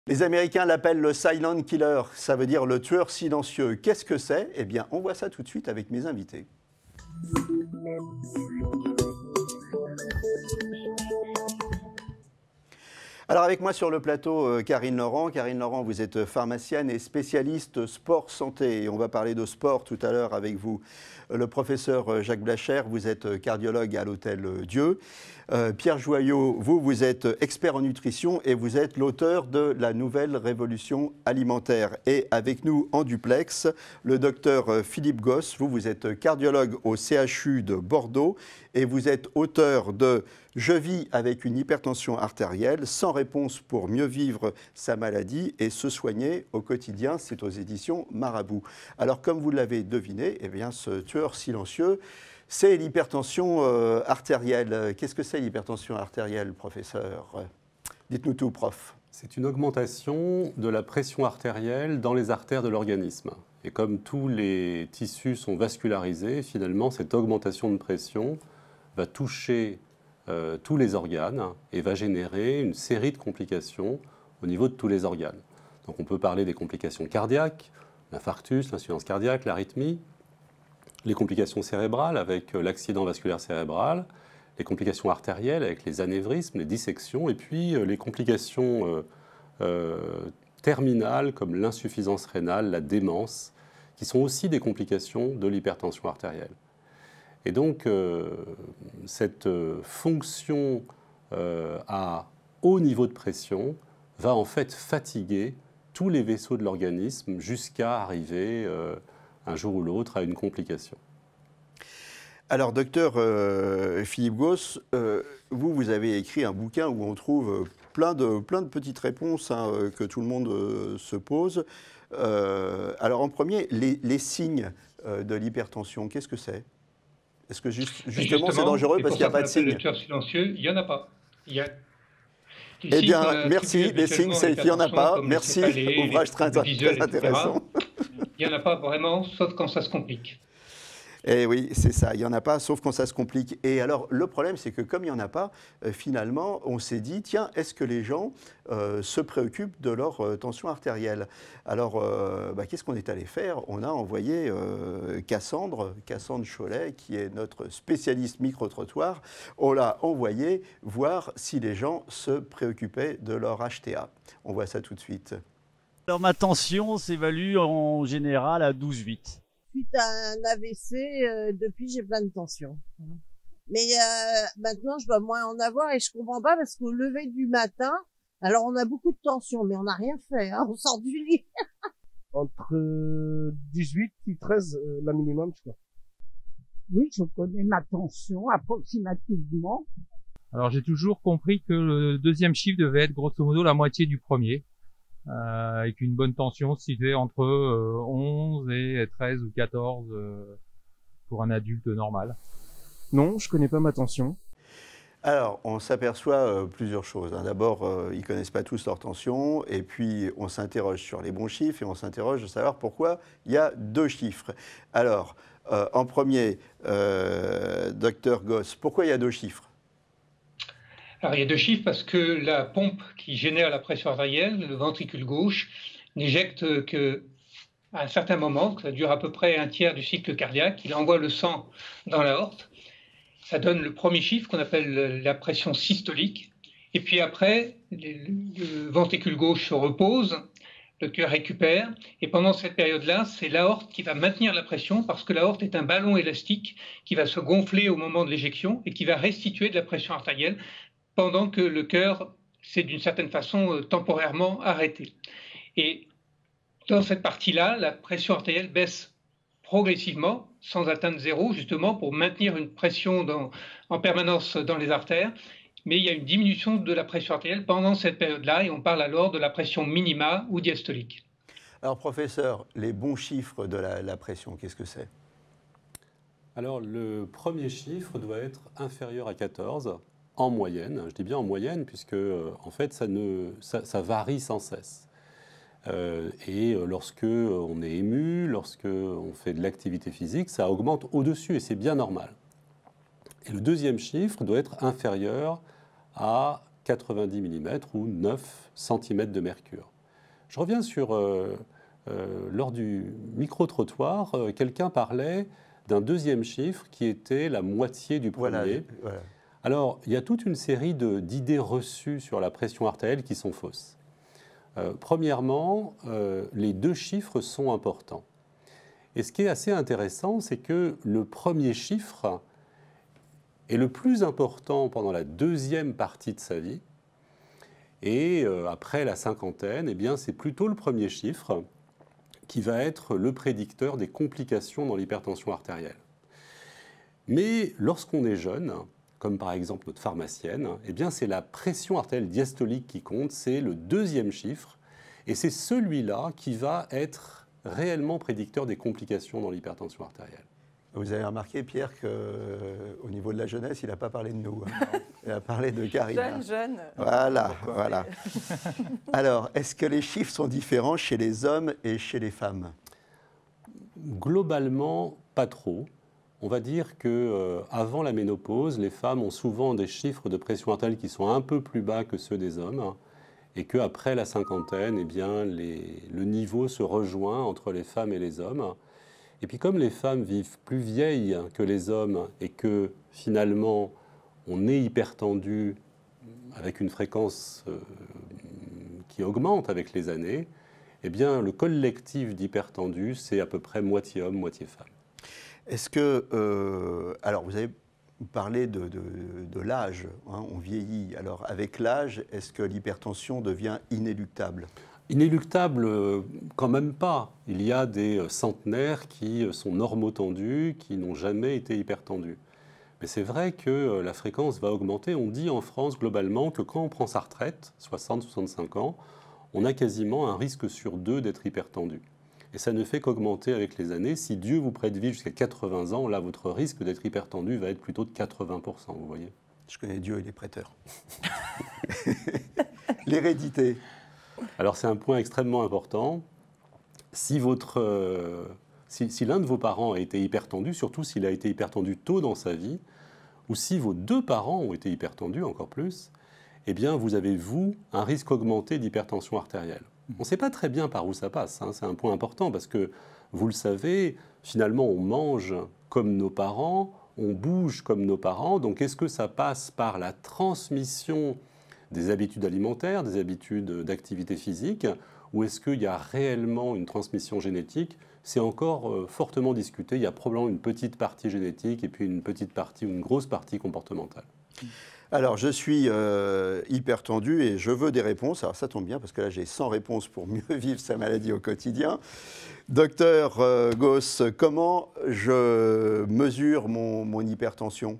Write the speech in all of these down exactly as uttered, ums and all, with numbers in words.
Les Américains l'appellent le silent killer, ça veut dire le tueur silencieux. Qu'est-ce que c'est? Eh bien, on voit ça tout de suite avec mes invités. Alors avec moi sur le plateau, euh, Karine Laurent. Karine Laurent, vous êtes pharmacienne et spécialiste sport-santé. Et on va parler de sport tout à l'heure avec vous. Le professeur Jacques Blacher, vous êtes cardiologue à l'Hôtel Dieu. Euh, Pierre Joyot, vous, vous êtes expert en nutrition et vous êtes l'auteur de la nouvelle révolution alimentaire. Et avec nous en duplex, le docteur Philippe Gosse, vous, vous êtes cardiologue au C H U de Bordeaux et vous êtes auteur de « Je vis avec une hypertension artérielle, sans réponse pour mieux vivre sa maladie et se soigner au quotidien ». C'est aux éditions Marabout. Alors, comme vous l'avez deviné, eh bien, ce tueur silencieux, c'est l'hypertension euh, artérielle. Qu'est-ce que c'est l'hypertension artérielle, professeur? Dites-nous tout, prof. C'est une augmentation de la pression artérielle dans les artères de l'organisme. Et comme tous les tissus sont vascularisés, finalement, cette augmentation de pression va toucher euh, tous les organes et va générer une série de complications au niveau de tous les organes. Donc on peut parler des complications cardiaques, l'infarctus, l'insuffisance cardiaque, l'arythmie, les complications cérébrales avec l'accident vasculaire cérébral, les complications artérielles avec les anévrismes, les dissections, et puis les complications euh, euh, terminales comme l'insuffisance rénale, la démence, qui sont aussi des complications de l'hypertension artérielle. Et donc, euh, cette fonction euh, à haut niveau de pression va en fait fatiguer tous les vaisseaux de l'organisme jusqu'à arriver euh, un jour ou l'autre à une complication. Alors, docteur euh, Philippe Gosse, euh, vous, vous avez écrit un bouquin où on trouve plein de, plein de petites réponses hein, que tout le monde euh, se pose. Euh, alors, en premier, les, les signes euh, de l'hypertension, qu'est-ce que c'est? Est-ce que juste, justement, justement c'est dangereux parce qu'il n'y a pas de signes? Le tueur silencieux, il n'y en a pas. Il y a Eh bien, merci. Les signes, c'est qu'il n'y en a pas. Merci. Ouvrage très, très intéressant. Il n'y en a pas vraiment, sauf quand ça se complique. Eh oui, c'est ça, il n'y en a pas, sauf quand ça se complique. Et alors, le problème, c'est que comme il n'y en a pas, euh, finalement, on s'est dit, tiens, est-ce que les gens euh, se préoccupent de leur euh, tension artérielle? Alors, euh, bah, qu'est-ce qu'on est allé faire? On a envoyé euh, Cassandre, Cassandre Cholet, qui est notre spécialiste micro-trottoir, on l'a envoyé voir si les gens se préoccupaient de leur H T A. On voit ça tout de suite. Alors, ma tension s'évalue en général à douze virgule huit. Suite à un A V C, euh, depuis j'ai plein de tension. Mais euh, maintenant je dois moins en avoir et je comprends pas parce qu'au lever du matin, alors on a beaucoup de tension, mais on n'a rien fait, hein, on sort du lit. Entre dix-huit et treize, euh, la minimum, je crois. Oui, je connais ma tension approximativement. Alors j'ai toujours compris que le deuxième chiffre devait être grosso modo la moitié du premier. Euh, avec une bonne tension située entre euh, onze et treize ou quatorze euh, pour un adulte normal. Non, je connais pas ma tension. Alors, on s'aperçoit euh, plusieurs choses. Hein. D'abord, euh, ils ne connaissent pas tous leur tension, et puis on s'interroge sur les bons chiffres, et on s'interroge de savoir pourquoi il y a deux chiffres. Alors, euh, en premier, euh, docteur Gosse, pourquoi il y a deux chiffres? Alors, il y a deux chiffres parce que la pompe qui génère la pression artérielle, le ventricule gauche, n'éjecte qu'à un certain moment, que ça dure à peu près un tiers du cycle cardiaque. Il envoie le sang dans l'aorte. Ça donne le premier chiffre qu'on appelle la pression systolique. Et puis après, le ventricule gauche se repose, le cœur récupère. Et pendant cette période-là, c'est l'aorte qui va maintenir la pression parce que l'aorte est un ballon élastique qui va se gonfler au moment de l'éjection et qui va restituer de la pression artérielle pendant que le cœur s'est d'une certaine façon euh, temporairement arrêté. Et dans cette partie-là, la pression artérielle baisse progressivement, sans atteindre zéro, justement pour maintenir une pression dans, en permanence dans les artères. Mais il y a une diminution de la pression artérielle pendant cette période-là, et on parle alors de la pression minima ou diastolique. Alors, professeur, les bons chiffres de la, la pression, qu'est-ce que c'est? Alors, le premier chiffre doit être inférieur à quatorze. En moyenne, je dis bien en moyenne, puisque euh, en fait ça, ne, ça, ça varie sans cesse. Euh, et lorsque on est ému, lorsque on fait de l'activité physique, ça augmente au-dessus et c'est bien normal. Et le deuxième chiffre doit être inférieur à quatre-vingt-dix millimètres ou neuf centimètres de mercure. Je reviens sur, euh, euh, lors du micro-trottoir, euh, quelqu'un parlait d'un deuxième chiffre qui était la moitié du premier. Voilà, voilà. Alors, il y a toute une série de, d'idées reçues sur la pression artérielle qui sont fausses. Euh, premièrement, euh, les deux chiffres sont importants. Et ce qui est assez intéressant, c'est que le premier chiffre est le plus important pendant la deuxième partie de sa vie. Et euh, après la cinquantaine, eh bien, c'est plutôt le premier chiffre qui va être le prédicteur des complications dans l'hypertension artérielle. Mais lorsqu'on est jeune, comme par exemple notre pharmacienne, eh bien, c'est la pression artérielle diastolique qui compte, c'est le deuxième chiffre, et c'est celui-là qui va être réellement prédicteur des complications dans l'hypertension artérielle. Vous avez remarqué, Pierre, qu'au niveau de la jeunesse, il n'a pas parlé de nous. Hein. Il a parlé de Karina. Jeune, jeune. Voilà, voilà. Alors, est-ce que les chiffres sont différents chez les hommes et chez les femmes? Globalement, pas trop. On va dire qu'avant euh, la ménopause, les femmes ont souvent des chiffres de pression artérielle qui sont un peu plus bas que ceux des hommes, et qu'après la cinquantaine, eh bien, les, le niveau se rejoint entre les femmes et les hommes. Et puis comme les femmes vivent plus vieilles que les hommes et que finalement on est hypertendu avec une fréquence euh, qui augmente avec les années, eh bien le collectif d'hypertendus, c'est à peu près moitié homme, moitié femme. Est-ce que, euh, alors vous avez parlé de, de, de l'âge, hein, on vieillit. Alors avec l'âge, est-ce que l'hypertension devient inéluctable? Inéluctable, quand même pas. Il y a des centenaires qui sont normotendus, qui n'ont jamais été hypertendus. Mais c'est vrai que la fréquence va augmenter. On dit en France globalement que quand on prend sa retraite, soixante à soixante-cinq ans, on a quasiment un risque sur deux d'être hypertendu. Et ça ne fait qu'augmenter avec les années. Si Dieu vous prête vie jusqu'à quatre-vingts ans, là, votre risque d'être hypertendu va être plutôt de quatre-vingts pour cent, vous voyez. Je connais Dieu et les prêteurs. L'hérédité. Alors c'est un point extrêmement important. Si, votre, euh, si, si l'un de vos parents a été hypertendu, surtout s'il a été hypertendu tôt dans sa vie, ou si vos deux parents ont été hypertendus encore plus, eh bien vous avez, vous, un risque augmenté d'hypertension artérielle. On ne sait pas très bien par où ça passe, hein, c'est un point important parce que, vous le savez, finalement on mange comme nos parents, on bouge comme nos parents, donc est-ce que ça passe par la transmission des habitudes alimentaires, des habitudes d'activité physique, ou est-ce qu'il y a réellement une transmission génétique? C'est encore euh, fortement discuté. Il y a probablement une petite partie génétique et puis une petite partie ou une grosse partie comportementale. Alors, je suis euh, hyper tendu et je veux des réponses. Alors, ça tombe bien parce que là, j'ai cent réponses pour mieux vivre sa maladie au quotidien. Docteur euh, Goss, comment je mesure mon, mon hypertension?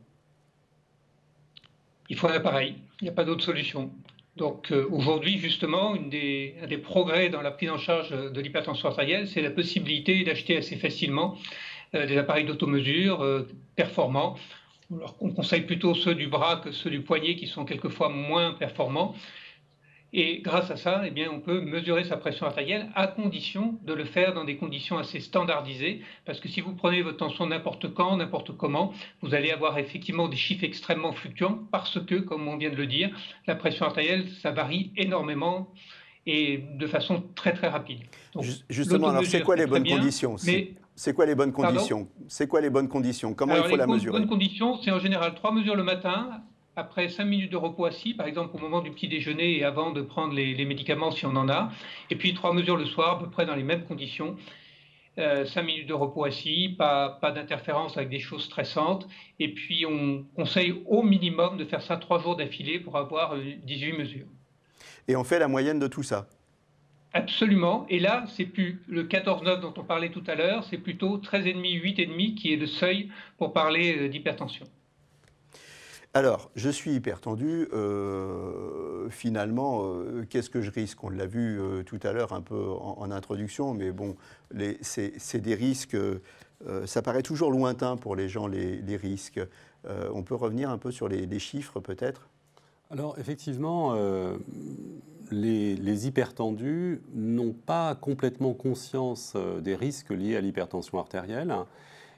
Il faut un appareil, il n'y a pas d'autre solution. Donc euh, aujourd'hui, justement, une des, un des progrès dans la prise en charge de l'hypertension artérielle, c'est la possibilité d'acheter assez facilement euh, des appareils d'automesure euh, performants. Alors, on conseille plutôt ceux du bras que ceux du poignet qui sont quelquefois moins performants. Et grâce à ça, eh bien, on peut mesurer sa pression artérielle à condition de le faire dans des conditions assez standardisées. Parce que si vous prenez votre tension n'importe quand, n'importe comment, vous allez avoir effectivement des chiffres extrêmement fluctuants parce que, comme on vient de le dire, la pression artérielle, ça varie énormément et de façon très très rapide. Donc, justement, alors c'est quoi les bonnes bien, conditions? mais... C'est quoi les bonnes conditions? C'est quoi les bonnes conditions? Comment alors, il faut la mesurer? Les bonnes conditions, c'est en général trois mesures le matin, après cinq minutes de repos assis, par exemple au moment du petit déjeuner et avant de prendre les, les médicaments si on en a, et puis trois mesures le soir, à peu près dans les mêmes conditions. Euh, cinq minutes de repos assis, pas, pas d'interférence avec des choses stressantes, et puis on conseille au minimum de faire ça trois jours d'affilée pour avoir dix-huit mesures. Et on fait la moyenne de tout ça? Absolument. Et là, c'est plus le quatorze neuf dont on parlait tout à l'heure, c'est plutôt treize virgule cinq, huit virgule cinq qui est le seuil pour parler d'hypertension. Alors, je suis hypertendu. Euh, finalement, euh, qu'est-ce que je risque? On l'a vu euh, tout à l'heure un peu en, en introduction, mais bon, c'est des risques. Euh, ça paraît toujours lointain pour les gens, les, les risques. Euh, on peut revenir un peu sur les, les chiffres, peut-être? Alors, effectivement, euh, les, les hypertendus n'ont pas complètement conscience des risques liés à l'hypertension artérielle.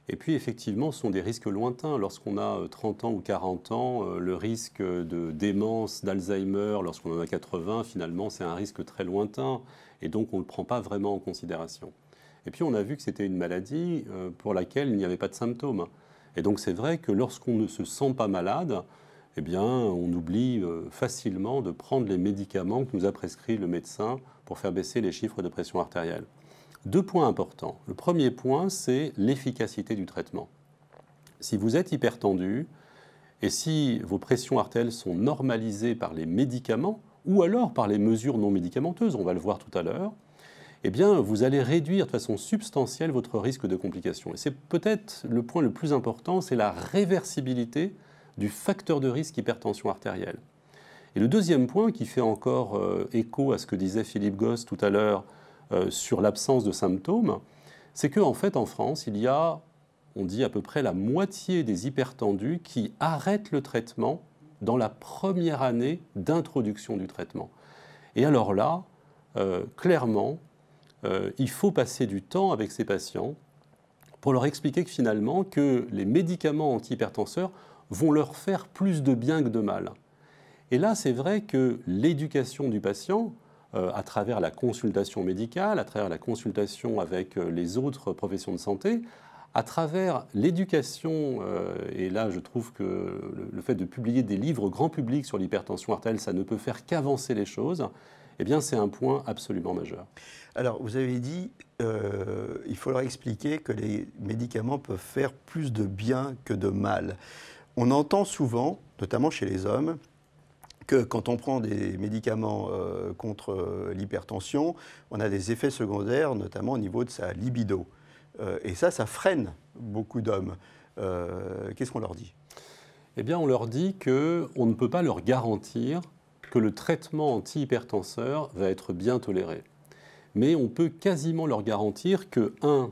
Et puis effectivement, ce sont des risques lointains. Lorsqu'on a trente ans ou quarante ans, le risque de démence, d'Alzheimer, lorsqu'on en a quatre-vingts, finalement, c'est un risque très lointain. Et donc, on ne le prend pas vraiment en considération. Et puis, on a vu que c'était une maladie pour laquelle il n'y avait pas de symptômes. Et donc, c'est vrai que lorsqu'on ne se sent pas malade, eh bien, on oublie facilement de prendre les médicaments que nous a prescrits le médecin pour faire baisser les chiffres de pression artérielle. Deux points importants. Le premier point, c'est l'efficacité du traitement. Si vous êtes hypertendu et si vos pressions artérielles sont normalisées par les médicaments ou alors par les mesures non médicamenteuses, on va le voir tout à l'heure, eh bien, vous allez réduire de façon substantielle votre risque de complications. Et c'est peut-être le point le plus important, c'est la réversibilité du facteur de risque hypertension artérielle. Et le deuxième point, qui fait encore euh, écho à ce que disait Philippe Gosse tout à l'heure, Euh, sur l'absence de symptômes, c'est qu'en fait, en France, il y a, on dit à peu près la moitié des hypertendus qui arrêtent le traitement dans la première année d'introduction du traitement. Et alors là, euh, clairement, euh, il faut passer du temps avec ces patients pour leur expliquer que finalement, que les médicaments antihypertenseurs vont leur faire plus de bien que de mal. Et là, c'est vrai que l'éducation du patient, Euh, à travers la consultation médicale, à travers la consultation avec euh, les autres professions de santé, à travers l'éducation, euh, et là je trouve que le, le fait de publier des livres grand public sur l'hypertension artérielle, ça ne peut faire qu'avancer les choses, eh bien c'est un point absolument majeur. Alors vous avez dit, euh, il faut leur expliquer que les médicaments peuvent faire plus de bien que de mal. On entend souvent, notamment chez les hommes, que quand on prend des médicaments euh, contre euh, l'hypertension, on a des effets secondaires, notamment au niveau de sa libido. Euh, et ça, ça freine beaucoup d'hommes. Euh, Qu'est-ce qu'on leur dit? Eh bien, on leur dit qu'on ne peut pas leur garantir que le traitement antihypertenseur va être bien toléré. Mais on peut quasiment leur garantir que, un,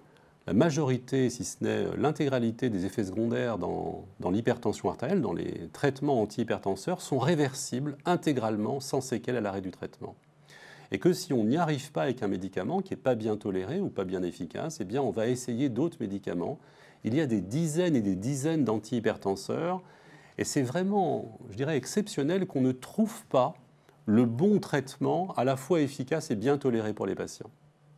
la majorité, si ce n'est l'intégralité des effets secondaires dans, dans l'hypertension artérielle, dans les traitements antihypertenseurs, sont réversibles intégralement sans séquelles à l'arrêt du traitement. Et que si on n'y arrive pas avec un médicament qui n'est pas bien toléré ou pas bien efficace, eh bien on va essayer d'autres médicaments. Il y a des dizaines et des dizaines d'antihypertenseurs et c'est vraiment, je dirais, exceptionnel qu'on ne trouve pas le bon traitement à la fois efficace et bien toléré pour les patients.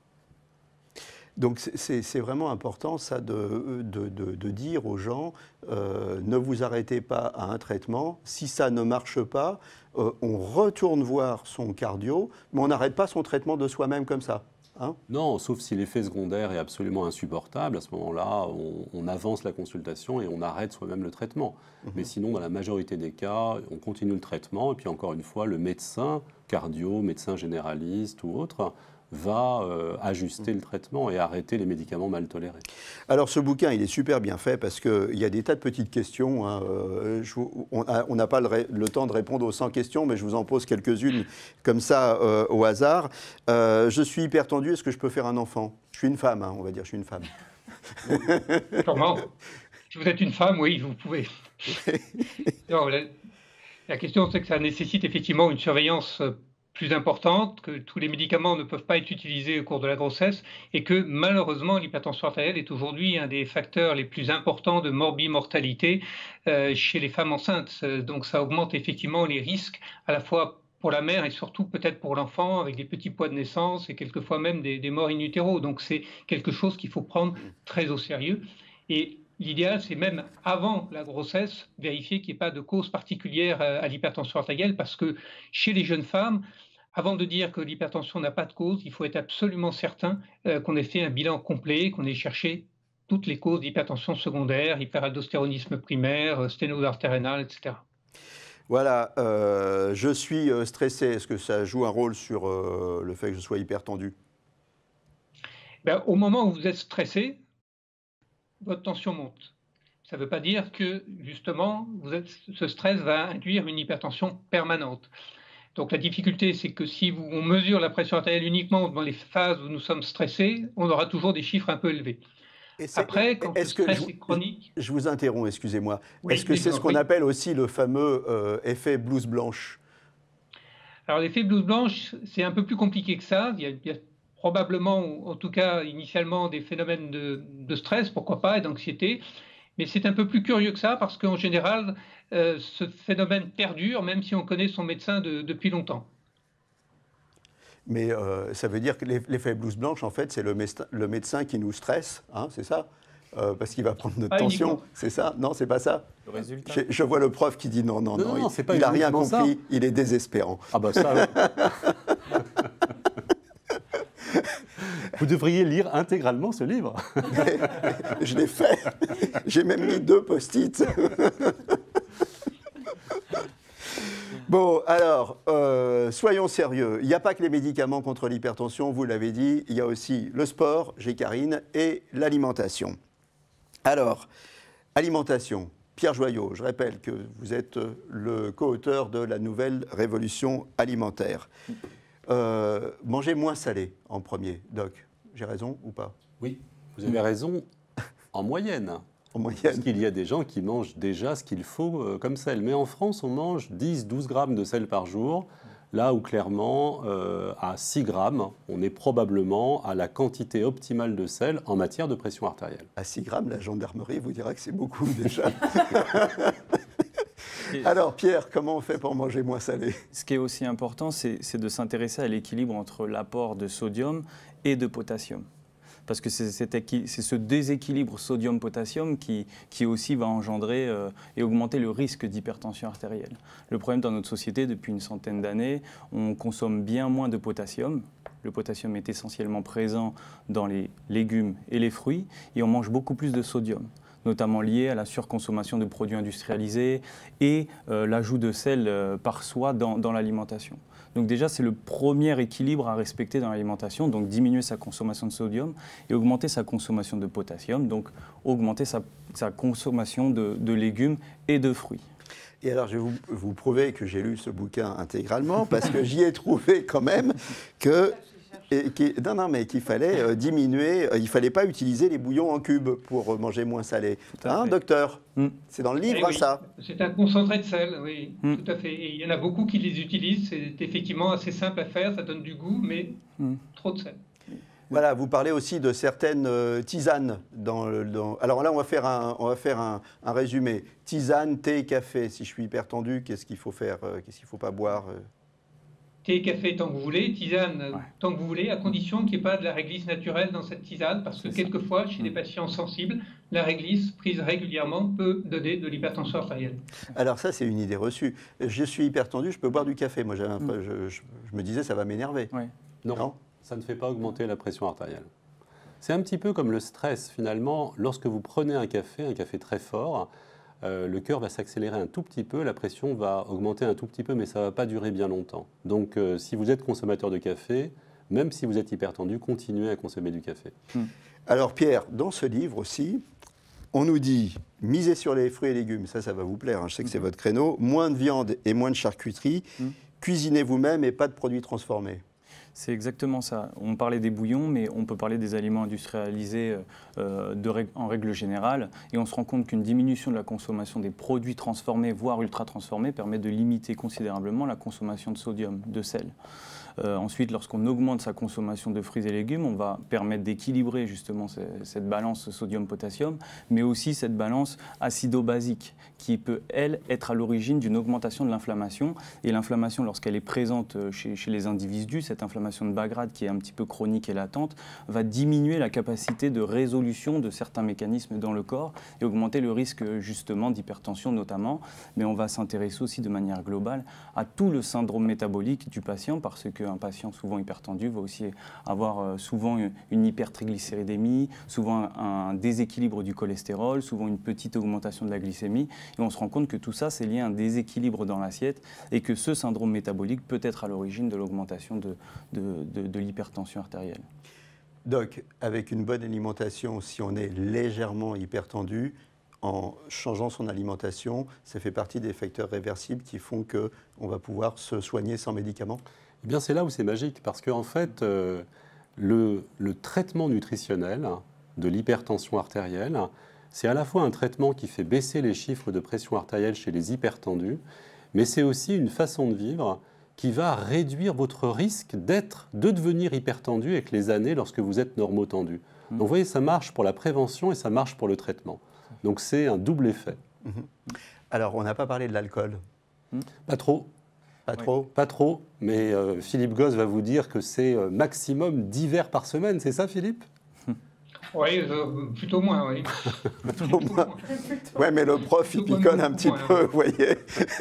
Donc c'est vraiment important ça de, de, de, de dire aux gens, euh, ne vous arrêtez pas à un traitement, si ça ne marche pas, euh, on retourne voir son cardio, mais on n'arrête pas son traitement de soi-même comme ça. Hein? Non, sauf si l'effet secondaire est absolument insupportable, à ce moment-là, on, on avance la consultation et on arrête soi-même le traitement. Mmh. Mais sinon, dans la majorité des cas, on continue le traitement et puis encore une fois, le médecin cardio, médecin généraliste ou autre, va euh, ajuster le traitement et arrêter les médicaments mal tolérés. Alors ce bouquin, il est super bien fait parce qu'il y a des tas de petites questions. Hein. Euh, je, on n'a pas le, le temps de répondre aux cent questions, mais je vous en pose quelques-unes comme ça euh, au hasard. Euh, je suis hyper tendu, est-ce que je peux faire un enfant? Je suis une femme, hein, on va dire, je suis une femme. Comment? Si vous êtes une femme, oui, vous pouvez. Non, la, la question, c'est que ça nécessite effectivement une surveillance plus importante, que tous les médicaments ne peuvent pas être utilisés au cours de la grossesse et que malheureusement l'hypertension artérielle est aujourd'hui un des facteurs les plus importants de morbimortalité euh, chez les femmes enceintes. Donc ça augmente effectivement les risques à la fois pour la mère et surtout peut-être pour l'enfant avec des petits poids de naissance et quelquefois même des, des morts in utero. Donc c'est quelque chose qu'il faut prendre très au sérieux. Et l'idéal, c'est même avant la grossesse, vérifier qu'il n'y ait pas de cause particulière à l'hypertension artérielle parce que chez les jeunes femmes, avant de dire que l'hypertension n'a pas de cause, il faut être absolument certain euh, qu'on ait fait un bilan complet, qu'on ait cherché toutes les causes d'hypertension secondaire, hyperaldostéronisme primaire, sténose artère rénale, et cetera. Voilà, euh, je suis stressé. Est-ce que ça joue un rôle sur euh, le fait que je sois hypertendu? Ben, au moment où vous êtes stressé, votre tension monte. Ça ne veut pas dire que, justement, vous êtes, ce stress va induire une hypertension permanente. Donc la difficulté, c'est que si vous, on mesure la pression artérielle uniquement dans les phases où nous sommes stressés, on aura toujours des chiffres un peu élevés. Après, quand le stress est chronique... Je vous interromps, excusez-moi. Oui, est-ce que c'est ce qu'on oui. appelle aussi le fameux euh, effet blouse blanche? Alors l'effet blouse blanche, c'est un peu plus compliqué que ça. Il y a, il y a probablement, ou en tout cas initialement, des phénomènes de, de stress, pourquoi pas, et d'anxiété. Mais c'est un peu plus curieux que ça, parce qu'en général, euh, ce phénomène perdure, même si on connaît son médecin de, depuis longtemps. Mais euh, ça veut dire que l'effet blouse blanche, en fait, c'est le, le médecin qui nous stresse, hein, c'est ça euh, parce qu'il va prendre notre pas tension, c'est ça? Non, c'est pas ça. Le résultat. Je, je vois le prof qui dit non, non, non, non, non il, pas il a rien compris, ça. Il est désespérant. Ah bah ça, ouais. Vous devriez lire intégralement ce livre. Je l'ai fait. J'ai même mis deux post-it. Bon, alors, euh, soyons sérieux. Il n'y a pas que les médicaments contre l'hypertension, vous l'avez dit. Il y a aussi le sport, j'ai Karine, et l'alimentation. Alors, alimentation. Pierre Joyot, je rappelle que vous êtes le co-auteur de la nouvelle révolution alimentaire. Euh, manger moins salé en premier, Doc. J'ai raison ou pas? Oui, vous avez raison, en moyenne. En moyenne. Parce qu'il y a des gens qui mangent déjà ce qu'il faut euh, comme sel. Mais en France, on mange dix à douze grammes de sel par jour, là où clairement, euh, à six grammes, on est probablement à la quantité optimale de sel en matière de pression artérielle. À six grammes, la gendarmerie vous dira que c'est beaucoup déjà. Alors Pierre, comment on fait pour manger moins salé? Ce qui est aussi important, c'est de s'intéresser à l'équilibre entre l'apport de sodium et de potassium. Parce que c'est ce déséquilibre sodium-potassium qui, qui aussi va engendrer euh, et augmenter le risque d'hypertension artérielle. Le problème dans notre société, depuis une centaine d'années, on consomme bien moins de potassium. Le potassium est essentiellement présent dans les légumes et les fruits, et on mange beaucoup plus de sodium, notamment lié à la surconsommation de produits industrialisés et euh, l'ajout de sel euh, par soi dans, dans l'alimentation. Donc déjà, c'est le premier équilibre à respecter dans l'alimentation, donc diminuer sa consommation de sodium et augmenter sa consommation de potassium, donc augmenter sa, sa consommation de, de légumes et de fruits. Et alors, je vais vous, vous prouver que j'ai lu ce bouquin intégralement, parce que j'y ai trouvé quand même que... Et qui, non, non, mais qu'il fallait euh, diminuer, euh, il ne fallait pas utiliser les bouillons en cubes pour euh, manger moins salé. Hein, docteur? mm. C'est dans le livre, eh oui, ça? C'est un concentré de sel, oui, mm. tout à fait. Et il y en a beaucoup qui les utilisent, c'est effectivement assez simple à faire, ça donne du goût, mais mm. trop de sel. Voilà, vous parlez aussi de certaines euh, tisanes. Dans, le, dans... Alors là, on va faire, un, on va faire un, un résumé. Tisane, thé, café. Si je suis hypertendu, qu'est-ce qu'il faut faire? euh, Qu'est-ce qu'il ne faut pas boire? euh... Thé, café, tant que vous voulez, tisane, ouais. tant que vous voulez, à condition qu'il n'y ait pas de la réglisse naturelle dans cette tisane, parce que quelquefois, chez des patients sensibles, la réglisse prise régulièrement peut donner de l'hypertension artérielle. Alors ça, c'est une idée reçue. Je suis hypertendu, je peux boire du café. Moi, mm. je, je, je me disais, ça va m'énerver. Ouais. Non, non, ça ne fait pas augmenter la pression artérielle. C'est un petit peu comme le stress, finalement. Lorsque vous prenez un café, un café très fort, Euh, le cœur va s'accélérer un tout petit peu, la pression va augmenter un tout petit peu, mais ça ne va pas durer bien longtemps. Donc, euh, si vous êtes consommateur de café, même si vous êtes hypertendu, continuez à consommer du café. Hum. Alors, Pierre, dans ce livre aussi, on nous dit misez sur les fruits et légumes, ça, ça va vous plaire, hein, je sais que c'est votre créneau, moins de viande et moins de charcuterie, hum. cuisinez vous-même et pas de produits transformés. C'est exactement ça. On parlait des bouillons, mais on peut parler des aliments industrialisés euh, de règle, en règle générale. Et on se rend compte qu'une diminution de la consommation des produits transformés, voire ultra-transformés, permet de limiter considérablement la consommation de sodium, de sel. Euh, ensuite, lorsqu'on augmente sa consommation de fruits et légumes, on va permettre d'équilibrer justement cette balance sodium-potassium, mais aussi cette balance acido-basique qui peut, elle, être à l'origine d'une augmentation de l'inflammation. Et l'inflammation, lorsqu'elle est présente chez, chez les individus, cette inflammation de bas grade qui est un petit peu chronique et latente, va diminuer la capacité de résolution de certains mécanismes dans le corps et augmenter le risque justement d'hypertension notamment. Mais on va s'intéresser aussi de manière globale à tout le syndrome métabolique du patient, parce que un patient souvent hypertendu va aussi avoir souvent une hypertriglycéridémie, souvent un déséquilibre du cholestérol, souvent une petite augmentation de la glycémie. Et on se rend compte que tout ça, c'est lié à un déséquilibre dans l'assiette et que ce syndrome métabolique peut être à l'origine de l'augmentation de, de, de, de l'hypertension artérielle. Doc, avec une bonne alimentation, si on est légèrement hypertendu, en changeant son alimentation, ça fait partie des facteurs réversibles qui font qu'on va pouvoir se soigner sans médicaments? Eh bien, c'est là où c'est magique, parce qu'en fait, euh, le, le traitement nutritionnel de l'hypertension artérielle, c'est à la fois un traitement qui fait baisser les chiffres de pression artérielle chez les hypertendus, mais c'est aussi une façon de vivre qui va réduire votre risque d'être, de devenir hypertendu avec les années lorsque vous êtes normotendu. Mmh. Donc vous voyez, ça marche pour la prévention et ça marche pour le traitement. Donc c'est un double effet. Mmh. Alors, on n'a pas parlé de l'alcool. Mmh. Pas trop. Pas trop. Oui. Pas trop, mais euh, Philippe Gosse va vous dire que c'est euh, maximum dix verres par semaine. C'est ça, Philippe? Oui, euh, plutôt moins, oui. Plutôt moins. Oui, mais le prof, il picole un petit peu, vous voyez.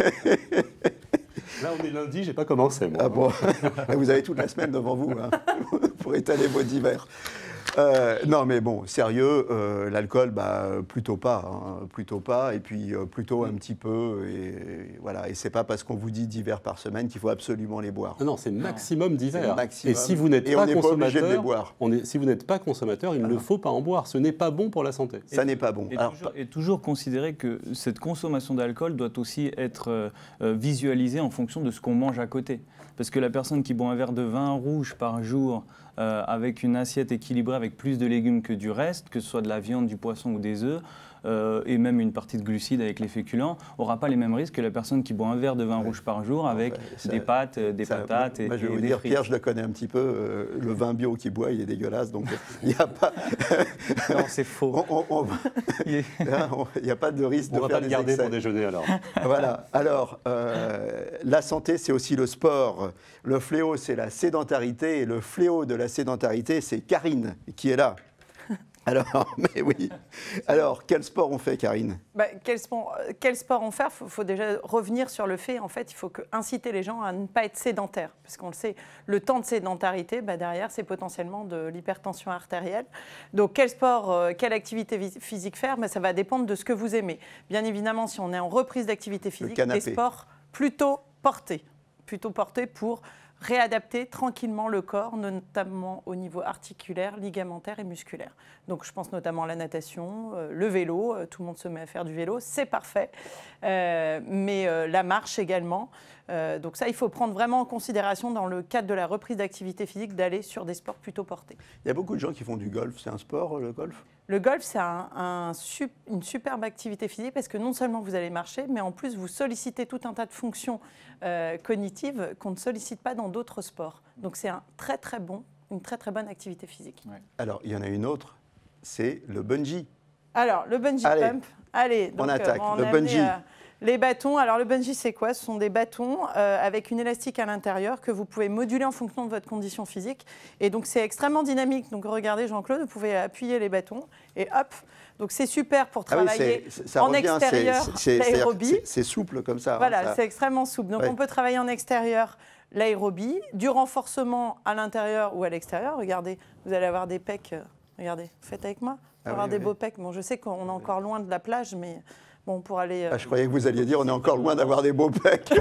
Là, on est lundi, j'ai pas commencé, moi. Ah bon. Vous avez toute la semaine devant vous hein, pour étaler vos dix verres. Euh, non, mais bon, sérieux, euh, l'alcool, bah, plutôt pas, hein, plutôt pas, et puis euh, plutôt un petit peu, et, et voilà. Et c'est pas parce qu'on vous dit dix verres par semaine qu'il faut absolument les boire. Non, non c'est maximum dix verres. Maximum. Et si vous n'êtes et pas on n'est pas obligé de les consommateur, boire. on est, si vous n'êtes pas consommateur, il ah. ne faut pas en boire. Ce n'est pas bon pour la santé. Ça n'est pas bon. Et, Alors, toujours, et toujours considérer que cette consommation d'alcool doit aussi être euh, visualisée en fonction de ce qu'on mange à côté. Parce que la personne qui boit un verre de vin rouge par jour euh, avec une assiette équilibrée avec plus de légumes que du reste, que ce soit de la viande, du poisson ou des œufs, euh, et même une partie de glucides avec les féculents, n'aura pas les mêmes risques que la personne qui boit un verre de vin ouais. rouge par jour avec enfin, ça, des pâtes, des ça, patates moi, et, je vais et vous des dire, frites. Pierre, je le connais un petit peu, euh, le vin bio qu'il boit, il est dégueulasse, donc il n'y a pas... non, c'est faux. Il n'y a pas de risque on de va faire pas le garder excès. Pour déjeuner, alors. Voilà. Alors, euh, la santé, c'est aussi le sport. Le fléau, c'est la sédentarité. Et le fléau de la sédentarité, c'est Karine qui est là. Alors, mais oui. Alors, quel sport on fait, Karine? bah, quel, sport, quel sport on fait? Il faut, faut déjà revenir sur le fait, en fait, il faut que, inciter les gens à ne pas être sédentaires. Parce qu'on le sait, le temps de sédentarité, bah, derrière, c'est potentiellement de l'hypertension artérielle. Donc, quel sport, euh, quelle activité physique faire? bah, Ça va dépendre de ce que vous aimez. Bien évidemment, si on est en reprise d'activité physique, des sports plutôt portés. Plutôt portés pour réadapter tranquillement le corps, notamment au niveau articulaire, ligamentaire et musculaire. Donc je pense notamment à la natation, euh, le vélo, euh, tout le monde se met à faire du vélo, c'est parfait, euh, mais euh, la marche également. Euh, donc ça, il faut prendre vraiment en considération dans le cadre de la reprise d'activité physique d'aller sur des sports plutôt portés. Il y a beaucoup de gens qui font du golf, c'est un sport le golf? Le golf, c'est un, un, une superbe activité physique parce que non seulement vous allez marcher, mais en plus vous sollicitez tout un tas de fonctions euh, cognitives qu'on ne sollicite pas dans d'autres sports. Donc c'est un très très bon, une très très bonne activité physique. Ouais. Alors il y en a une autre, c'est le bungee. Alors le bungee Allez, pump, allez, donc, on attaque, on le a bungee. Amené, euh, les bâtons, alors le bungee c'est quoi? Ce sont des bâtons euh, avec une élastique à l'intérieur que vous pouvez moduler en fonction de votre condition physique. Et donc c'est extrêmement dynamique. Donc regardez Jean-Claude, vous pouvez appuyer les bâtons et hop. Donc c'est super pour travailler ah oui, ça en revient, extérieur l'aérobie. C'est souple comme ça. Voilà, hein, c'est extrêmement souple. Donc ouais. on peut travailler en extérieur l'aérobie, du renforcement à l'intérieur ou à l'extérieur. Regardez, vous allez avoir des pecs. Euh, regardez, faites avec moi. Ah avoir oui, des oui. beaux pecs. Bon, je sais qu'on est encore loin de la plage, mais bon, pour aller. Euh... Ah, je croyais que vous alliez dire on est encore loin d'avoir des beaux pecs.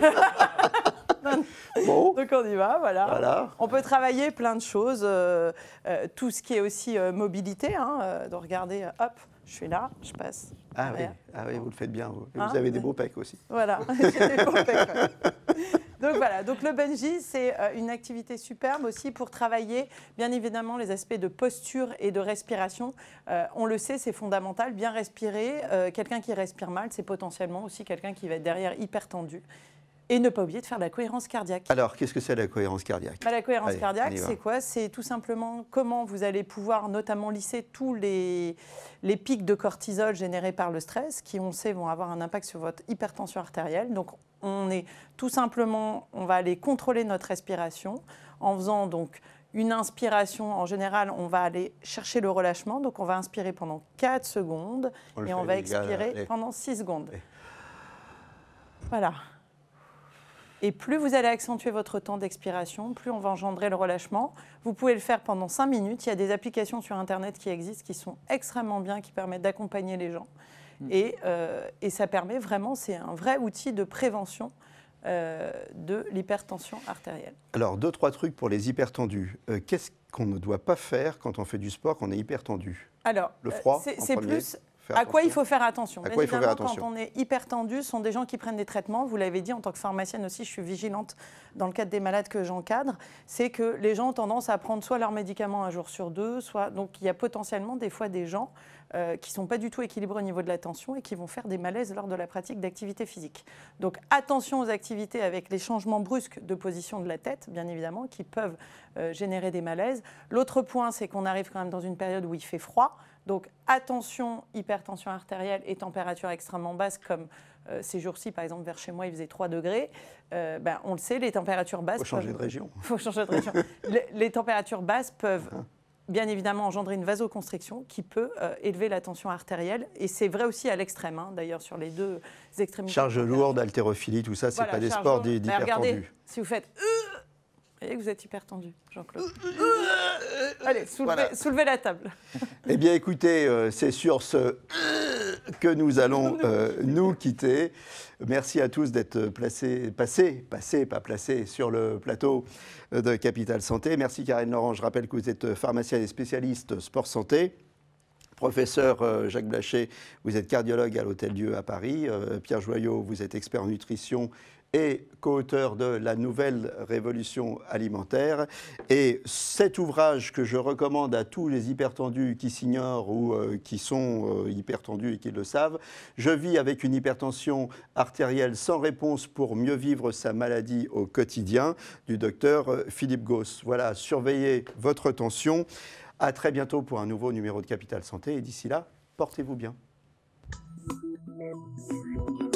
Bon. Donc on y va, voilà. voilà. On peut travailler plein de choses, euh, euh, tout ce qui est aussi euh, mobilité, hein, euh, de regarder, euh, hop, je suis là, je passe. Ah oui, ah oui, vous le faites bien. Vous, hein vous avez des beaux pecs aussi. Voilà, j'ai des beaux pecs. Ouais. Donc voilà, donc le bungee, c'est euh, une activité superbe aussi pour travailler, bien évidemment, les aspects de posture et de respiration. Euh, on le sait, c'est fondamental, bien respirer. Euh, quelqu'un qui respire mal, c'est potentiellement aussi quelqu'un qui va être derrière hyper tendu. Et ne pas oublier de faire de la cohérence cardiaque. Alors, qu'est-ce que c'est la cohérence cardiaque? bah, La cohérence Allez, cardiaque, c'est quoi? C'est tout simplement comment vous allez pouvoir notamment lisser tous les, les pics de cortisol générés par le stress, qui, on sait, vont avoir un impact sur votre hypertension artérielle. Donc, on est tout simplement, on va aller contrôler notre respiration en faisant donc une inspiration. En général, on va aller chercher le relâchement. Donc, on va inspirer pendant quatre secondes on et on va expirer gars, pendant six secondes. Et... Voilà. Et plus vous allez accentuer votre temps d'expiration, plus on va engendrer le relâchement. Vous pouvez le faire pendant cinq minutes. Il y a des applications sur Internet qui existent, qui sont extrêmement bien, qui permettent d'accompagner les gens. Mmh. Et, euh, et ça permet vraiment, c'est un vrai outil de prévention euh, de l'hypertension artérielle. Alors, deux, trois trucs pour les hypertendus. Euh, Qu'est-ce qu'on ne doit pas faire quand on fait du sport, quand on est hypertendu? Alors, le froid, euh, c'est plus... Faire à attention. quoi il faut faire attention? À quoi il faut faire attention? Quand on est hyper tendu, ce sont des gens qui prennent des traitements. Vous l'avez dit, en tant que pharmacienne aussi, je suis vigilante dans le cadre des malades que j'encadre. C'est que les gens ont tendance à prendre soit leurs médicaments un jour sur deux, soit... Donc il y a potentiellement des fois des gens euh, qui ne sont pas du tout équilibrés au niveau de la tension et qui vont faire des malaises lors de la pratique d'activité physique. Donc attention aux activités avec les changements brusques de position de la tête, bien évidemment, qui peuvent euh, générer des malaises. L'autre point, c'est qu'on arrive quand même dans une période où il fait froid. Donc attention, hypertension artérielle et température extrêmement basse, comme euh, ces jours-ci, par exemple, vers chez moi, il faisait trois degrés. Euh, ben, on le sait, les températures basses... Il faut changer peuvent... de région. Il faut changer de région. les, les températures basses peuvent... bien évidemment engendrer une vasoconstriction qui peut euh, élever la tension artérielle. Et c'est vrai aussi à l'extrême, hein, d'ailleurs, sur les deux extrémités. Charge lourde, haltérophilie, tout ça, c'est voilà, pas des sports d'hypertendus. Regardez, si vous faites... Euh, vous voyez que vous êtes hypertendu, Jean-Claude. Allez, soulevez, voilà. soulevez la table. Eh bien, écoutez, euh, c'est sur ce que nous allons euh, nous quitter. Merci à tous d'être placés, passés, passés, pas placés, sur le plateau de Capital Santé. Merci Karine Laurent. Je rappelle que vous êtes pharmacienne et spécialiste sport santé. Professeur euh, Jacques Blacher, vous êtes cardiologue à l'Hôtel-Dieu à Paris. Euh, Pierre Joyot, vous êtes expert en nutrition et co-auteur de La Nouvelle Révolution Alimentaire. Et cet ouvrage que je recommande à tous les hypertendus qui s'ignorent ou euh, qui sont euh, hypertendus et qui le savent, Je vis avec une hypertension artérielle sans réponse pour mieux vivre sa maladie au quotidien, du docteur euh, Philippe Gauss. Voilà, surveillez votre tension. À très bientôt pour un nouveau numéro de Capital Santé. Et d'ici là, portez-vous bien.